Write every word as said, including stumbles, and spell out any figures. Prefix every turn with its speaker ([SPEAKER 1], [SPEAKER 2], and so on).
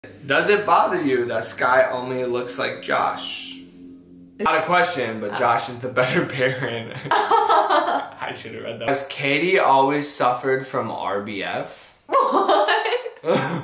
[SPEAKER 1] Does it bother you that Sky only looks like Josh? Not a question, but Josh is the better parent. I should have read that. Has Katie always suffered from R B F?
[SPEAKER 2] What?